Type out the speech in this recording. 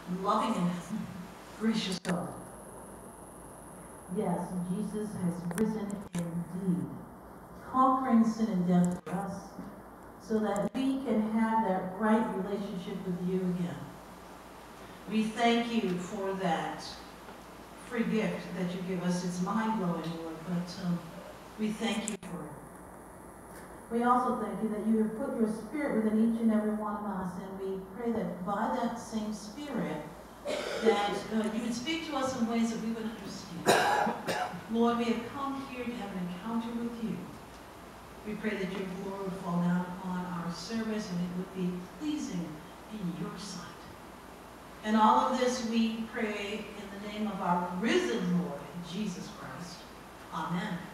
loving and gracious God. Yes, Jesus has risen indeed, conquering sin and death for us, so that we can have that right relationship with you again. We thank you for that free gift that you give us. It's mind-blowing, Lord, but we thank you for it. We also thank you that you have put your spirit within each and every one of us, and we pray that by that same spirit, that you would speak to us in ways that we would understand. Lord, we have come here to have an encounter with you. We pray that your glory would fall down upon our service and it would be pleasing in your sight. And all of this we pray in the name of our risen Lord, Jesus Christ. Amen.